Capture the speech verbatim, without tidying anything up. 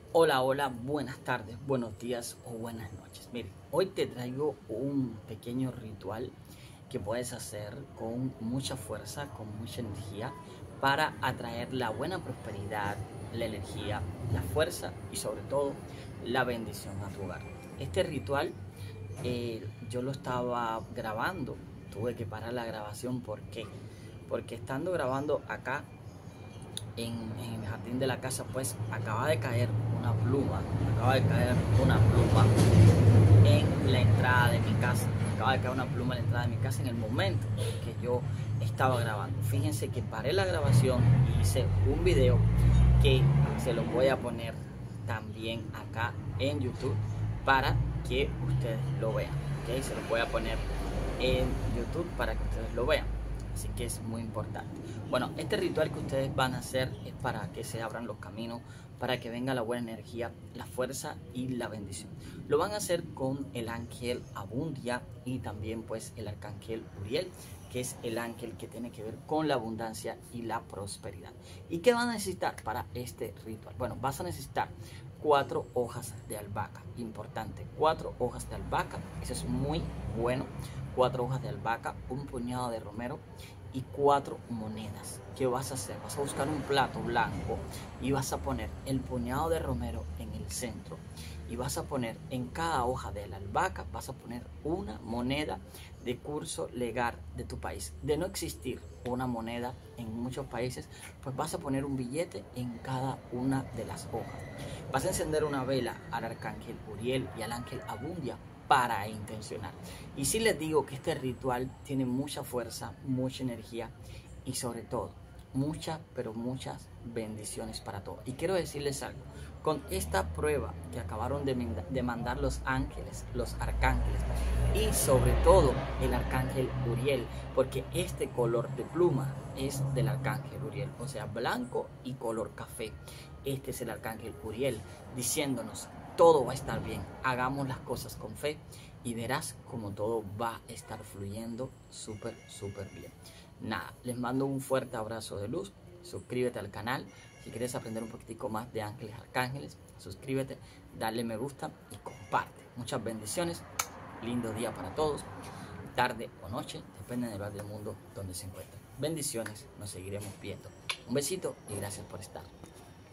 Hola, hola, buenas tardes, buenos días o buenas noches. Mire, hoy te traigo un pequeño ritual que puedes hacer con mucha fuerza, con mucha energía, para atraer la buena prosperidad, la energía, la fuerza y sobre todo la bendición a tu hogar. Este ritual eh, yo lo estaba grabando, tuve que parar la grabación. ¿Por qué? Porque estando grabando acá en, en el jardín de la casa, pues acaba de caer una pluma, acaba de caer una pluma en la entrada de mi casa, acaba de caer una pluma en la entrada de mi casa en el momento que yo estaba grabando. Fíjense que paré la grabación y hice un video que se lo voy a poner también acá en YouTube para que ustedes lo vean, ¿okay? Se lo voy a poner en YouTube para que ustedes lo vean. Así que es muy importante. Bueno, este ritual que ustedes van a hacer es para que se abran los caminos, para que venga la buena energía, la fuerza y la bendición. Lo van a hacer con el ángel Abundia y también pues el arcángel Uriel, que es el ángel que tiene que ver con la abundancia y la prosperidad. ¿Y qué van a necesitar para este ritual? Bueno, vas a necesitar cuatro hojas de albahaca, importante, cuatro hojas de albahaca, eso es muy bueno, cuatro hojas de albahaca, un puñado de romero y cuatro monedas. ¿Qué vas a hacer? Vas a buscar un plato blanco y vas a poner el puñado de romero en el centro y vas a poner en cada hoja de la albahaca, vas a poner una moneda de curso legal de tu país. De no existir una moneda en muchos países, pues vas a poner un billete en cada una de las hojas. Vas a encender una vela al arcángel Uriel y al ángel Abundia para intencionar. Y si les digo que este ritual tiene mucha fuerza, mucha energía y sobre todo muchas, pero muchas bendiciones para todos. Y quiero decirles algo, con esta prueba que acabaron de, de mandar los ángeles, los arcángeles y sobre todo el arcángel Uriel, porque este color de pluma es del arcángel Uriel, o sea, blanco y color café. Este es el arcángel Uriel diciéndonos: todo va a estar bien, hagamos las cosas con fe y verás como todo va a estar fluyendo súper, súper bien. Nada, les mando un fuerte abrazo de luz, suscríbete al canal, si quieres aprender un poquitico más de ángeles, arcángeles, suscríbete, dale me gusta y comparte. Muchas bendiciones, lindo día para todos, tarde o noche, depende del lugar del mundo donde se encuentren. Bendiciones, nos seguiremos viendo. Un besito y gracias por estar.